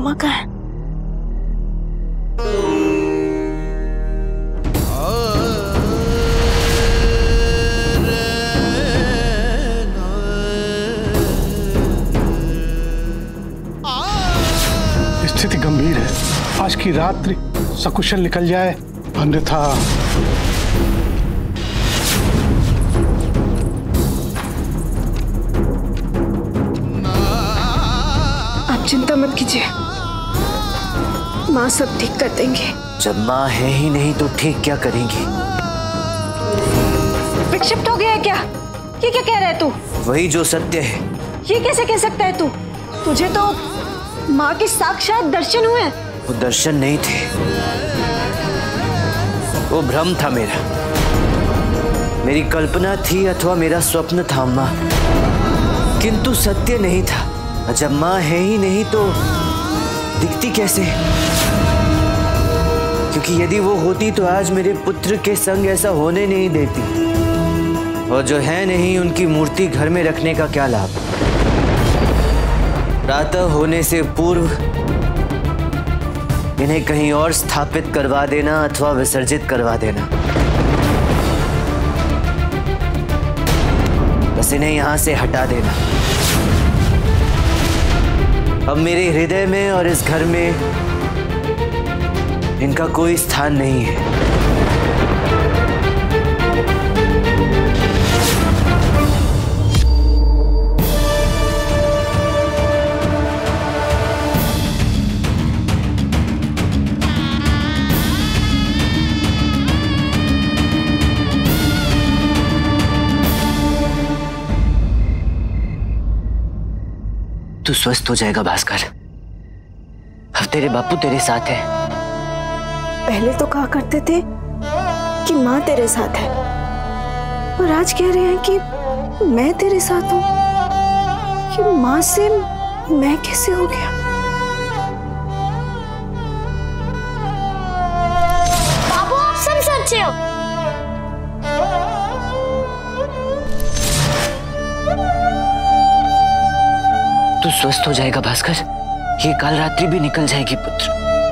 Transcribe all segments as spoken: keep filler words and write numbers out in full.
रामा का है। स्थिति गंभीर है। आज की रात्रि सकुशल निकल जाए, अन्यथा आप चिंता मत कीजिए, माँ सब ठीक कर देंगे। जब माँ है ही नहीं तो ठीक क्या करेंगी? विक्षिप्त हो गया है क्या? ये क्या कह रहा है तू? वही जो सत्य है। ये कैसे कह सकता है तू? तुझे तो माँ के साक्षात दर्शन हुए। वो दर्शन नहीं थे, वो भ्रम था मेरा, मेरी कल्पना थी अथवा मेरा स्वप्न था माँ, किंतु सत्य नहीं था। जब माँ है ही नहीं तो दिखती कैसे? क्योंकि यदि वो होती तो आज मेरे पुत्र के संग ऐसा होने नहीं देती, और जो है नहीं उनकी मूर्ति घर में रखने का क्या लाभ? प्रातः होने से पूर्व इन्हें कहीं और स्थापित करवा देना अथवा विसर्जित करवा देना। बस इन्हें यहां से हटा देना। अब मेरे हृदय में और इस घर में इनका कोई स्थान नहीं है। तू स्वस्थ हो जाएगा भास्कर। अब तेरे बापू तेरे साथ है। पहले तो कहा करते थे कि माँ तेरे साथ है, और आज कह रहे हैं कि मैं तेरे साथ हूँ। कि माँ से मैं कैसे हो गया? बाबू आप सब सच्चे हो। तू स्वस्थ हो जाएगा भास्कर। ये काल रात्रि भी निकल जाएगी पुत्र।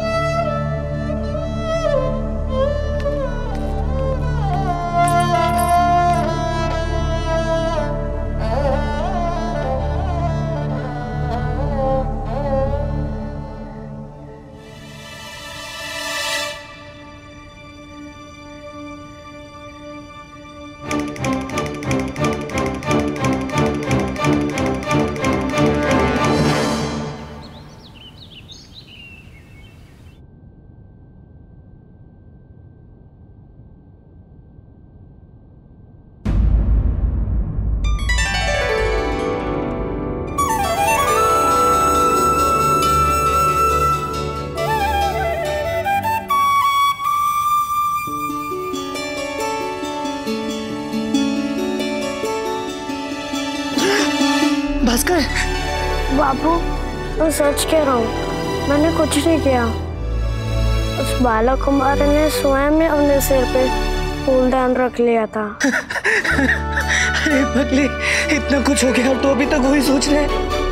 भास्कर। बाबू मैं सच कह रहा हूँ, मैंने कुछ नहीं किया। उस बालक कुमार ने स्वयं में अपने सिर पे फूलदान रख लिया था। अरे पगली, इतना कुछ हो गया तो अभी तक वही सोच रहे।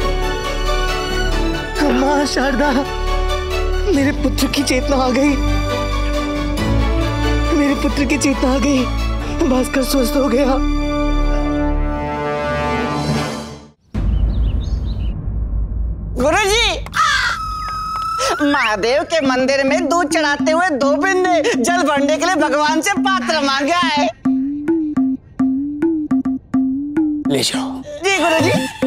माँ शारदा, मेरे पुत्र की चेतना आ गई। मेरे पुत्र की चेतना आ गई। भास्कर स्वस्थ हो गया। गुरुजी, महादेव के मंदिर में दूध चढ़ाते हुए दो बिंदे जल भरने के लिए भगवान से पात्र मांगा है। ले जाओ। जी गुरुजी।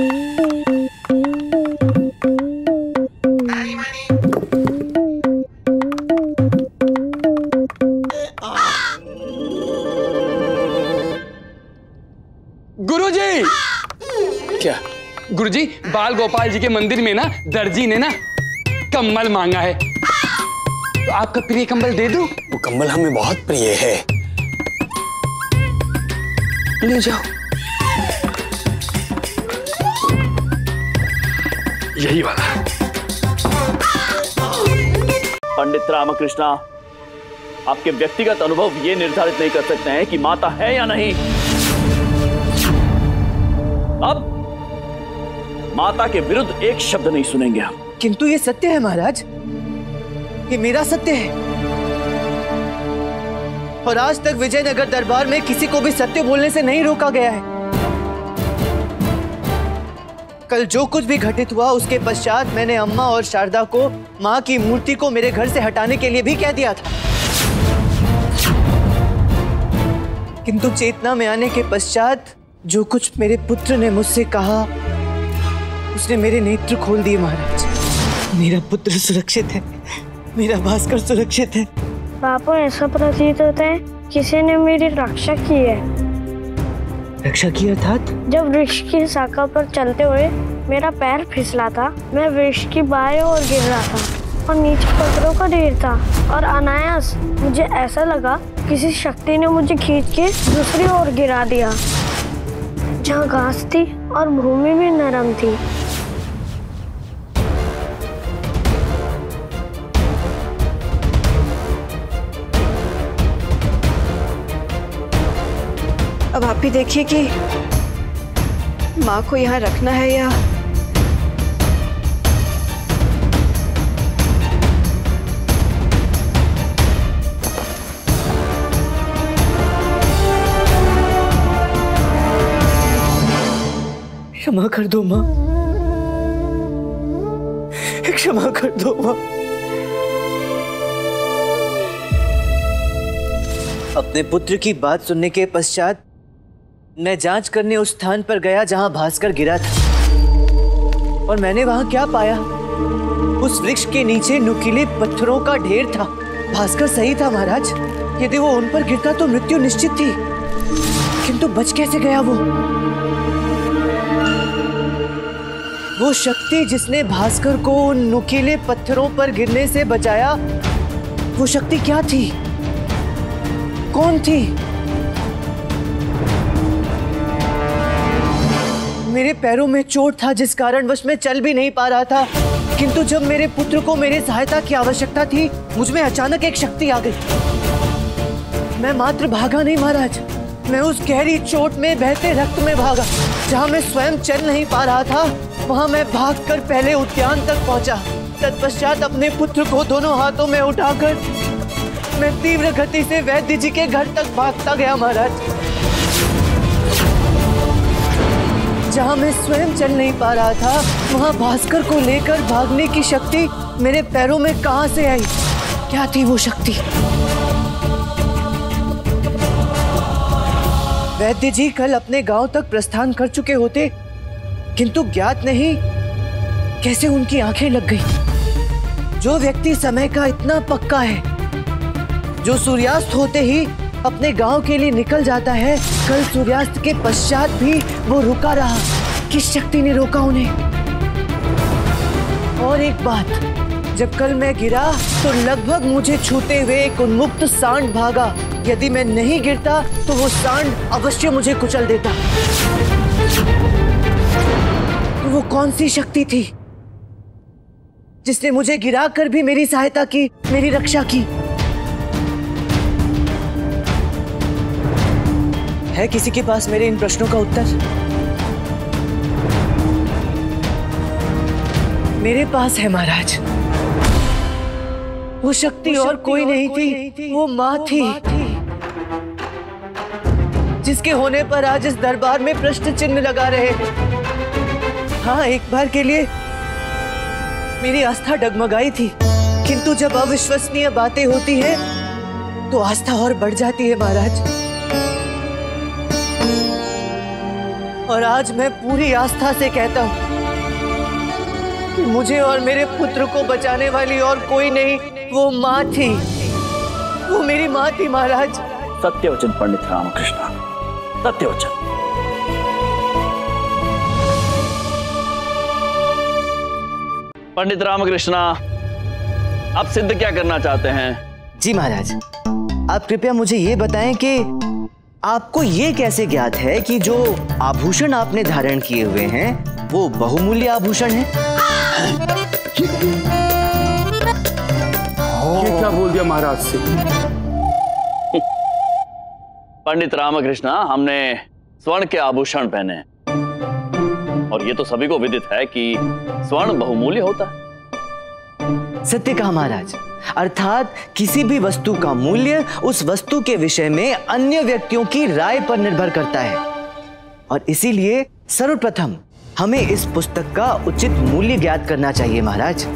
गुरुजी। क्या? गुरुजी, बाल गोपाल जी के मंदिर में ना दर्जी ने ना कम्बल मांगा है, तो आपका प्रिय कंबल दे दूं? वो कंबल हमें बहुत प्रिय है। ले जाओ। यही वाला। पंडित रामकृष्णा, आपके व्यक्तिगत अनुभव ये निर्धारित नहीं कर सकते हैं कि माता है या नहीं। अब माता के विरुद्ध एक शब्द नहीं सुनेंगे हम। किंतु ये सत्य है महाराज, ये मेरा सत्य है। और आज तक विजयनगर दरबार में किसी को भी सत्य बोलने से नहीं रोका गया है। कल जो कुछ भी घटित हुआ उसके पश्चात मैंने अम्मा और शारदा को माँ की मूर्ति को मेरे घर से हटाने के लिए भी कह दिया था, किंतु चेतना में आने के पश्चात जो कुछ मेरे पुत्र ने मुझसे कहा उसने मेरे नेत्र खोल दिए महाराज। मेरा पुत्र सुरक्षित है, मेरा भास्कर सुरक्षित है। बापू, ऐसा प्रतीत होता है किसी ने मेरी रक्षा की है। रक्षा की अर्थात? जब वृक्ष की शाखा पर चलते हुए मेरा पैर फिसला था, मैं वृक्ष की बाएं ओर गिर रहा था और नीचे पत्थरों का ढेर था और अनायास मुझे ऐसा लगा किसी शक्ति ने मुझे खींच के दूसरी ओर गिरा दिया, जहाँ घास थी और भूमि भी नरम थी। अब आप ही देखिए कि माँ को यहाँ रखना है या क्षमा कर दो माँ, क्षमा कर दो माँ। अपने पुत्र की बात सुनने के पश्चात मैं जांच करने उस स्थान पर गया जहां भास्कर गिरा था, और मैंने वहां क्या पाया? उस वृक्ष के नीचे नुकीले पत्थरों का ढेर था। भास्कर सही था महाराज, यदि वो उन पर गिरता तो मृत्यु निश्चित थी, किंतु बच कैसे गया वो? वो शक्ति जिसने भास्कर को उन नुकीले पत्थरों पर गिरने से बचाया, वो शक्ति क्या थी? कौन थी? मेरे पैरों में चोट था जिस कारणवश मैं चल भी नहीं पा रहा था, किंतु जब मेरे पुत्र को मेरी सहायता की आवश्यकता थी, मुझ में अचानक एक शक्ति आ गई। मैं मात्र भागा नहीं महाराज, मैं उस गहरी चोट में बहते रक्त में भागा। जहां मैं स्वयं चल नहीं पा रहा था, वहां मैं भागकर पहले उद्यान तक पहुंचा। तत्पश्चात अपने पुत्र को दोनों हाथों में उठाकर मैं तीव्र गति से वैद्य जी के घर तक भागता गया महाराज। जहां मैं स्वयं चल नहीं पा रहा था, वहां भास्कर को लेकर भागने की शक्ति मेरे पैरों में कहां से आई? क्या थी वो शक्ति? वैद्य जी कल अपने गांव तक प्रस्थान कर चुके होते, किंतु ज्ञात नहीं कैसे उनकी आंखें लग गई। जो व्यक्ति समय का इतना पक्का है, जो सूर्यास्त होते ही अपने गांव के लिए निकल जाता है, कल सूर्यास्त के पश्चात भी वो रुका रहा। किस शक्ति ने रोका उन्हें? और एक बात, जब कल मैं गिरा तो लगभग मुझे छूते हुए एक उन्मुक्त सांड भागा। यदि मैं नहीं गिरता तो वो सांड अवश्य मुझे कुचल देता। तो वो कौन सी शक्ति थी जिसने मुझे गिराकर भी मेरी सहायता की, मेरी रक्षा की? है किसी के पास मेरे इन प्रश्नों का उत्तर? मेरे पास है महाराज। वो शक्ति और कोई नहीं थी, वो माँ थी, जिसके होने पर आज इस दरबार में प्रश्न चिन्ह लगा रहे। हाँ, एक बार के लिए मेरी आस्था डगमगाई थी, किंतु जब अविश्वसनीय बातें होती हैं तो आस्था और बढ़ जाती है महाराज। और आज मैं पूरी आस्था से कहता हूं कि मुझे और मेरे पुत्र को बचाने वाली और कोई नहीं, वो माँ थी, वो मेरी माँ थी महाराज। सत्यवचन पंडित रामकृष्ण, सत्यवचन। पंडित रामकृष्ण, आप सिद्ध क्या करना चाहते हैं? जी महाराज, आप कृपया मुझे ये बताएं कि आपको ये कैसे ज्ञात है कि जो आभूषण आपने धारण किए हुए हैं वो बहुमूल्य आभूषण है? ये क्या बोल दिया महाराज से? पंडित रामकृष्ण, हमने स्वर्ण के आभूषण पहने, और ये तो सभी को विदित है कि स्वर्ण बहुमूल्य होता है। सत्य कहा महाराज, अर्थात किसी भी वस्तु का मूल्य उस वस्तु के विषय में अन्य व्यक्तियों की राय पर निर्भर करता है, और इसीलिए सर्वप्रथम हमें इस पुस्तक का उचित मूल्य ज्ञात करना चाहिए महाराज।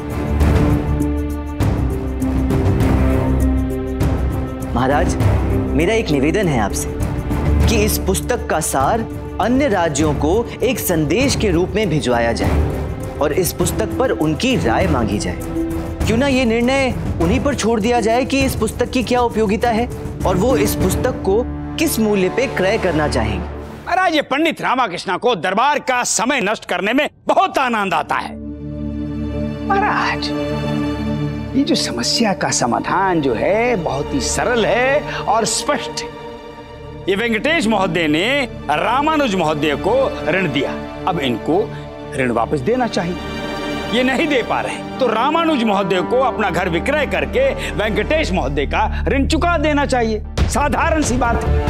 महाराज, मेरा एक निवेदन है आपसे कि इस पुस्तक का सार अन्य राज्यों को एक संदेश के रूप में भिजवाया जाए और इस पुस्तक पर उनकी राय मांगी जाए। क्यों ना ये निर्णय उन्हीं पर छोड़ दिया जाए कि इस पुस्तक की क्या उपयोगिता है और वो इस पुस्तक को किस मूल्य पे क्रय करना चाहेंगे। महाराज, ये पंडित रामाकृष्ण को दरबार का समय नष्ट करने में बहुत आनंद आता है। महाराज, ये जो समस्या का समाधान जो है बहुत ही सरल है और स्पष्ट है। ये वेंकटेश महोदय ने रामानुज महोदय को ऋण दिया, अब इनको ऋण वापस देना चाहिए। ये नहीं दे पा रहे तो रामानुज महोदय को अपना घर विक्रय करके वेंकटेश महोदय का ऋण चुका देना चाहिए। साधारण सी बात है।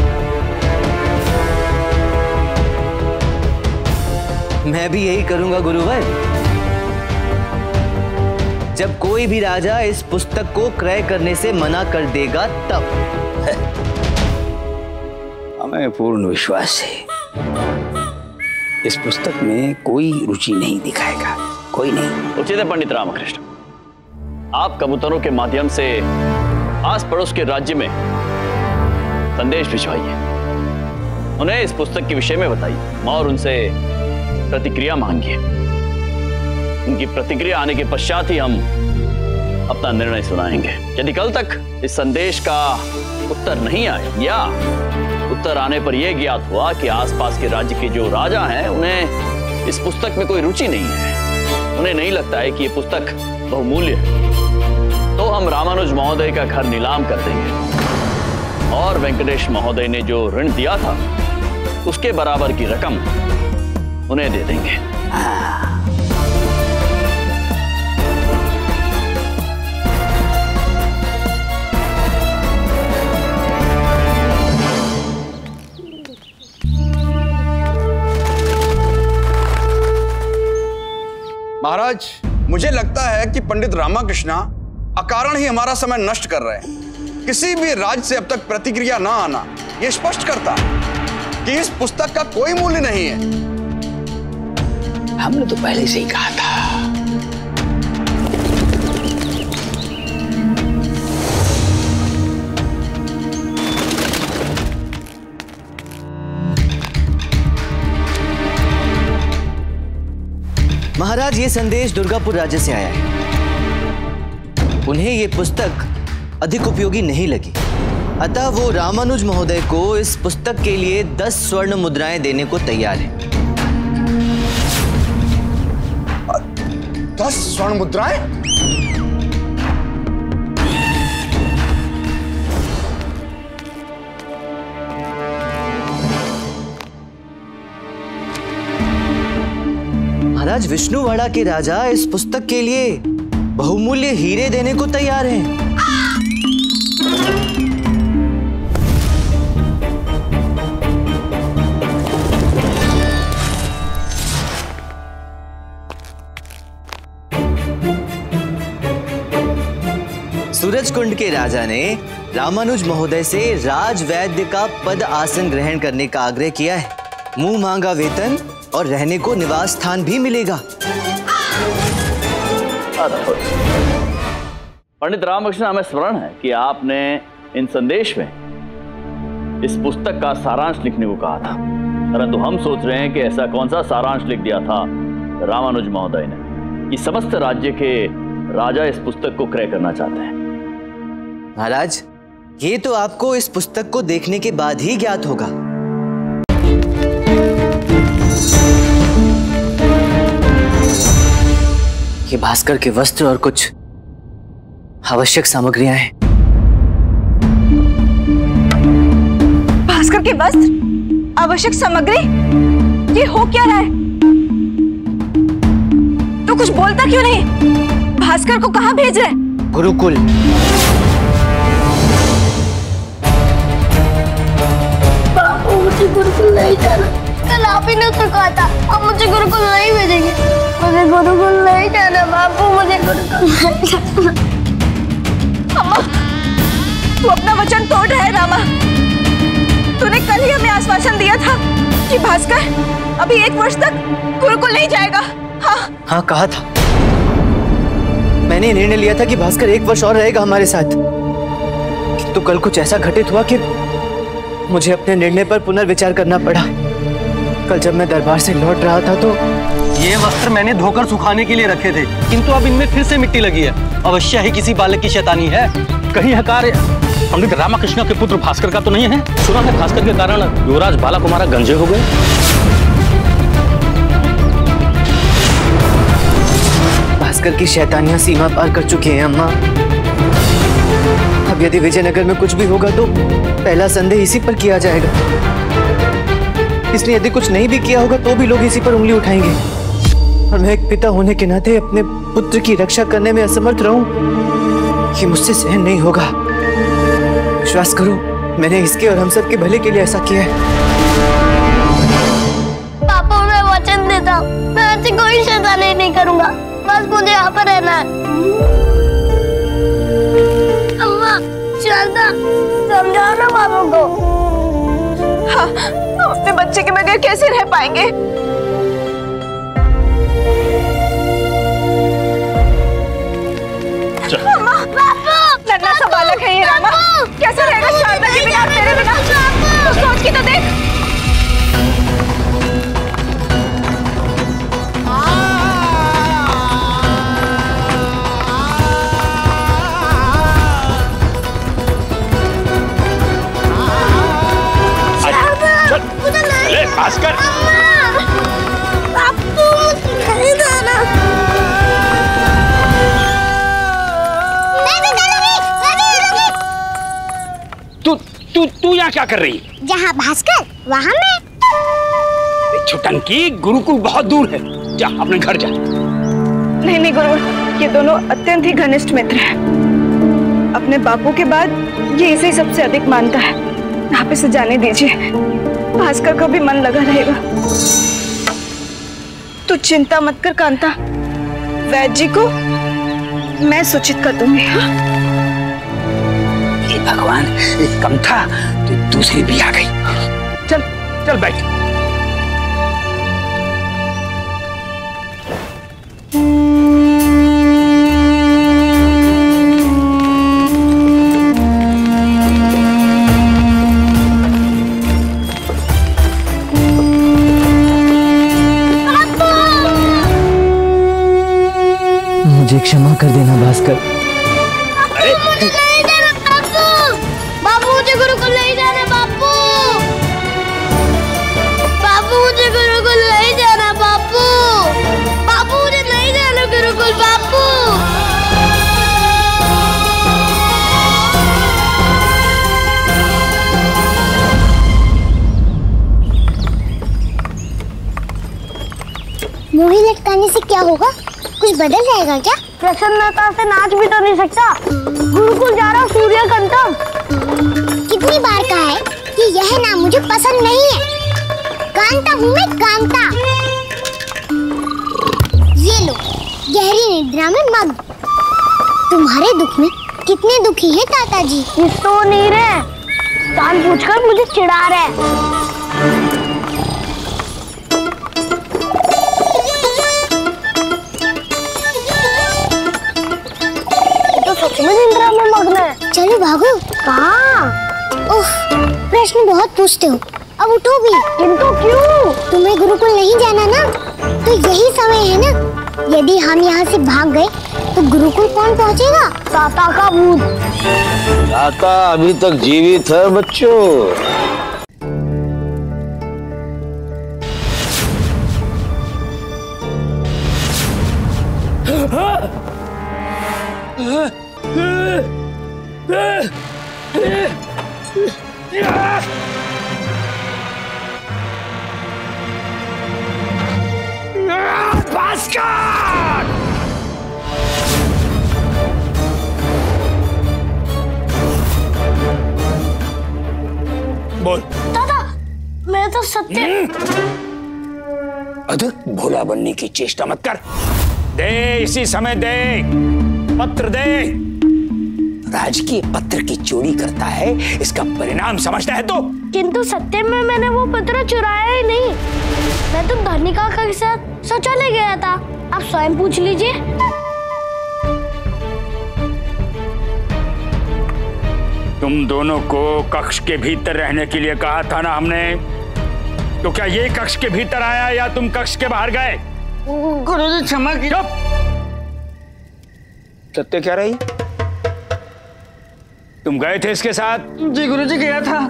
मैं भी यही करूंगा गुरुवर। जब कोई भी राजा इस पुस्तक को क्रय करने से मना कर देगा तब। हमें पूर्ण विश्वास है इस पुस्तक में कोई रुचि नहीं दिखाएगा, कोई नहीं। उचित है पंडित रामकृष्ण, आप कबूतरों के माध्यम से आस पड़ोस के राज्य में संदेश भिजवाइए, उन्हें इस पुस्तक के विषय में बताइए और उनसे प्रतिक्रिया मांगिए। उनकी प्रतिक्रिया आने के पश्चात ही हम अपना निर्णय सुनाएंगे। यदि कल तक इस संदेश का उत्तर नहीं आए या उत्तर आने पर यह ज्ञात हुआ कि आसपास के राज्य के जो राजा हैं उन्हें इस पुस्तक में कोई रुचि नहीं है, उन्हें नहीं लगता है कि यह पुस्तक बहुमूल्य है, तो हम रामानुज महोदय का घर नीलाम कर देंगे और वेंकटेश महोदय ने जो ऋण दिया था उसके बराबर की रकम उन्हें दे देंगे। महाराज, मुझे लगता है कि पंडित रामाकृष्ण अकारण ही हमारा समय नष्ट कर रहे हैं। किसी भी राज्य से अब तक प्रतिक्रिया ना आना यह स्पष्ट करता कि इस पुस्तक का कोई मूल्य नहीं है। हमने तो पहले से ही कहा था। महाराज, ये संदेश दुर्गापुर राज्य से आया है। उन्हें ये पुस्तक अधिक उपयोगी नहीं लगी, अतः वो रामानुज महोदय को इस पुस्तक के लिए दस स्वर्ण मुद्राएं देने को तैयार है। दस स्वर्ण मुद्राएं? महाराज, विष्णुवाड़ा के राजा इस पुस्तक के लिए बहुमूल्य हीरे देने को तैयार हैं। सूरजकुंड के राजा ने रामानुज महोदय से राजवैद्य का पद आसन ग्रहण करने का आग्रह किया है। मुंह मांगा वेतन और रहने को निवास स्थान भी मिलेगा। पंडित रामकृष्ण, हमें स्मरण है कि आपने इन संदेश में इस पुस्तक का सारांश लिखने को कहा था, परंतु हम सोच रहे हैं कि ऐसा कौन सा सारांश लिख दिया था रामानुज महोदय ने कि समस्त राज्य के राजा इस पुस्तक को क्रय करना चाहते हैं। महाराज, ये तो आपको इस पुस्तक को देखने के बाद ही ज्ञात होगा। ये भास्कर के वस्त्र और कुछ आवश्यक सामग्रियां हैं। भास्कर के वस्त्र, आवश्यक सामग्री, ये हो क्या रहा है? तो कुछ बोलता क्यों नहीं? भास्कर को कहां भेज रहे? गुरुकुल। बापू, मुझे गुरुकुल नहीं जाना। कल आप ही ने तो कहा था, अब मुझे गुरुकुल नहीं भेजेंगे। मुझे गुरुकुल नहीं जाना बापू, मुझे गुरुकुल नहीं जाना। अम्मा, तू अपना वचन तोड़ रहा है रामा। तूने कल ही हमें आश्वासन दिया था कि भास्कर अभी एक वर्ष तक गुरुकुल नहीं जाएगा। हाँ हाँ कहा था। मैंने निर्णय लिया था कि भास्कर एक वर्ष और रहेगा हमारे साथ। तो कल कुछ ऐसा घटित हुआ कि मुझे अपने निर्णय पर पुनर्विचार करना पड़ा। कल जब मैं दरबार से लौट रहा था तो ये वस्त्र मैंने धोकर सुखाने के लिए रखे थे, किंतु अब इनमें फिर से मिट्टी लगी है। अवश्य ही किसी बालक की शैतानी है। कहीं यह कार्य पंडित रामकृष्ण के पुत्र भास्कर का तो नहीं है? सुना है भास्कर के कारण युवराज बाला कुमारा गंजे हो गए। भास्कर की शैतानियां सीमा पार कर चुकी हैं अम्मा। अब यदि विजयनगर में कुछ भी होगा तो पहला संदेह इसी पर किया जाएगा। इसलिए यदि कुछ नहीं भी किया होगा तो भी लोग इसी पर उंगली उठाएंगे। और मैं एक पिता होने के नाते अपने पुत्र की रक्षा करने में असमर्थ रहूं, ये मुझसे सहन नहीं होगा। विश्वास करो, मैंने इसके और हम सब के भले के लिए ऐसा किया है। पापा, मैं वचन देता हूँ, मैं ऐसी कोई शैतानी नहीं करूँगा। बस मुझे यहाँ पर रहना है। अम्मा, शारदा, समझाओ ना पापा को। हाँ, हम अपने बच्चे के बगैर कैसे रह पाएंगे? अम्मा, नन्हा सा बालक है ये रामा। कैसे रहेगा शारदा के बिना, तेरे बिना? तो सोच के तो देख। ले भास्कर, बापू, नहीं जाना। तू तू तू यहाँ क्या कर रही है? जहाँ भास्कर वहाँ मैं। छुटंकी, गुरुकुल बहुत दूर है, जा अपने घर जा। नहीं नहीं गुरु, ये दोनों अत्यंत ही घनिष्ठ मित्र हैं। अपने बापू के बाद ये इसे सबसे अधिक मानता है। आप इसे जाने दीजिए, भास्कर का भी मन लगा रहेगा। तू चिंता मत कर कांता, वैद्य जी को मैं सूचित कर दूंगी। हाँ? हे भगवान, एक कम था तो दूसरी भी आ गई। चल चल बैठ। मुझे क्षमा कर देना भास्कर। अरे मुझे नहीं जाना बापू। बापू, मुझे गुरुकुल नहीं जाना बापू। बापू, मुझे गुरुकुल नहीं जाना बापू। बापू, मुझे नहीं जाना गुरुकुल बापू। मुड़ी लटकाने से क्या होगा? कुछ बदल जाएगा क्या? प्रसन्नता से नाच भी तो नहीं सकता। गुरुकुल जा रहा सूर्य कंतम। कितनी बार कहा है कि यह नाम मुझे पसंद नहीं है। कांता हूँ मैं, कांता। ये लो, गहरी निद्रा में मग्न। तुम्हारे दुख में कितने दुखी हैं ताता जी? इस तो नहीं रहे, कान पूछकर मुझे चिढ़ा रहे। निद्रा में मग्न है। चलो भागो। कहाँ? उफ, प्रश्न बहुत पूछते हो, अब उठो भी। किंतु क्यों? तुम्हें गुरुकुल नहीं जाना ना, तो यही समय है ना। यदि हम यहाँ से भाग गए तो गुरुकुल कौन पहुँचेगा? ताता का भूत। ताता अभी तक जीवित है बच्चों। बोल। दादा, मैं तो सत्य। अधिक भोला बनने की चेष्टा मत कर। दे, इसी समय दे, पत्र दे। राजकीय पत्र की चोरी करता है, इसका परिणाम समझता है तो? किंतु सत्य में मैंने वो पत्र चुराया ही नहीं। मैं तो धनी काका के साथ शौचालय गया था। आप स्वयं पूछ लीजिए। तुम दोनों को कक्ष के भीतर रहने के लिए कहा था ना हमने, तो क्या ये कक्ष के भीतर आया या तुम कक्ष के बाहर गए? गुरुजी क्षमा कीजिए। चुप! सत्य क्या रही? तुम गए थे इसके साथ? जी गुरुजी गया था।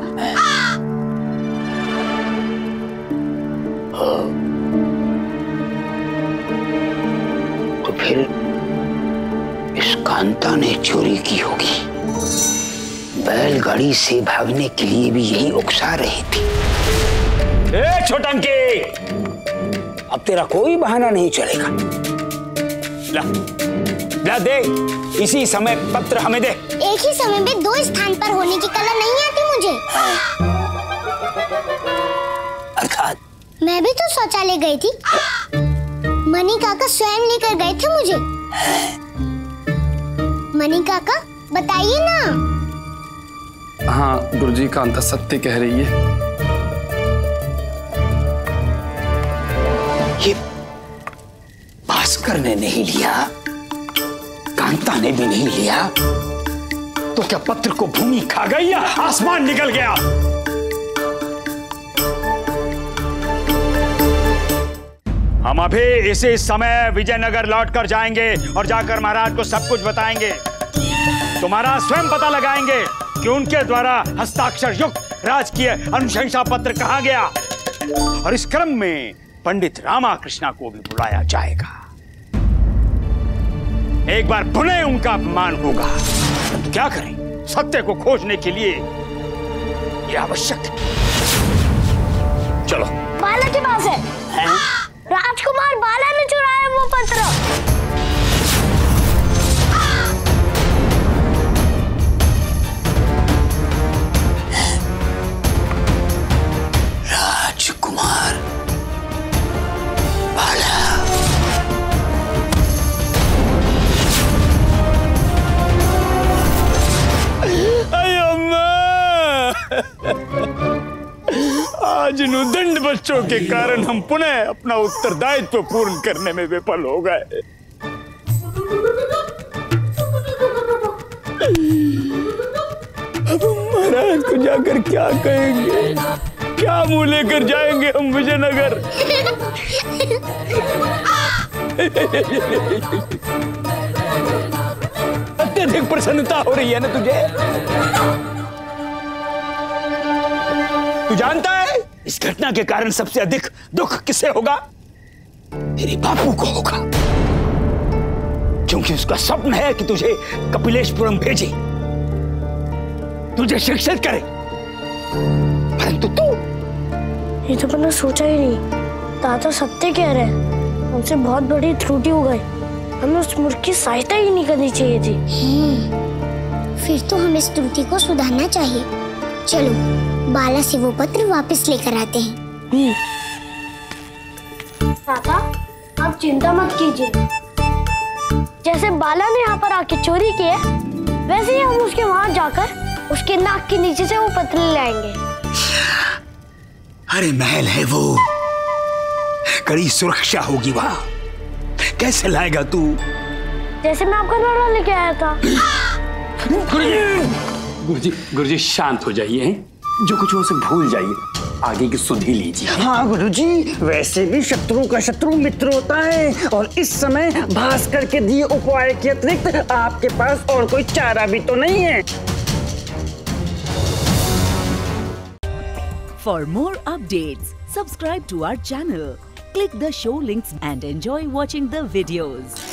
तो फिर इस कांता ने चोरी की होगी। बैलगाड़ी से भागने के लिए भी यही उकसा रही थी। ए छोटंकी, अब तेरा कोई बहाना नहीं चलेगा। ला, ला दे, इसी समय पत्र हमें दे। एक ही समय में दो स्थान पर होने की कला नहीं आती मुझे। अर्थात मैं भी तो शौचालय गई थी। मनी काका स्वयं लेकर गए थे मुझे। मनी काका बताइए ना। हाँ गुरुजी, कांता सत्य कह रही है। ये भास्कर ने नहीं लिया, कांता ने भी नहीं लिया, तो क्या पत्र को भूमि खा गई या आसमान निकल गया? हम अभी इसी समय विजयनगर लौटकर जाएंगे और जाकर महाराज को सब कुछ बताएंगे। तो महाराज स्वयं पता लगाएंगे कि उनके द्वारा हस्ताक्षर युक्त राजकीय अनुशंसा पत्र कहाँ गया, और इस क्रम में पंडित रामाकृष्णा को भी बुलाया जाएगा। एक बार पुनः उनका अपमान होगा, तो क्या करें? सत्य को खोजने के लिए यह आवश्यक है। चलो। बाला के पास है, है? राजकुमार बाला ने चुराया वो पत्र। राजकुमार बाला। आज नुदंड बच्चों के कारण हम पुनः अपना उत्तरदायित्व पूर्ण करने में विफल हो गए। अब महाराज को जाकर क्या कहेंगे? क्या मुंह लेकर जाएंगे हम विजयनगर? अत्यधिक प्रसन्नता हो रही है ना तुझे? तू जानता है इस घटना के कारण सबसे अधिक दुख किसे होगा? तेरे बापू को होगा, क्योंकि उसका स्वप्न है कि तुझे कपिलेश्वरम भेजे, तुझे शिक्षित करे, परंतु तू। ये तो मैंने सोचा ही नहीं। दादा सत्य कह रहे हैं, हमसे बहुत बड़ी त्रुटि हो गई। हमें उस मूर्ख की सहायता ही नहीं करनी चाहिए थी। फिर तो हमें इस त्रुटि को सुधारना चाहिए। चलो बाला से वो पत्र वापस लेकर आते हैं। दादा आप चिंता मत कीजिए। जैसे बाला ने यहाँ पर आके चोरी की है, वैसे ही हम उसके वहां जाकर उसके नाक के नीचे से वो पत्र ले आएंगे। अरे महल है वो, कड़ी सुरक्षा होगी वहां। कैसे लाएगा तू? जैसे मैं आपका नोरा लेके आया था। गुरुजी, गुरुजी शांत हो जाइए, जो कुछ हो उसे भूल जाइए, आगे की सुधि लीजिए। हाँ गुरुजी, वैसे भी शत्रु का शत्रु मित्र होता है, और इस समय भास्कर के दिए उपाय के अतिरिक्त आपके पास और कोई चारा भी तो नहीं है। For more updates, subscribe to our channel, click the show links and enjoy watching the videos.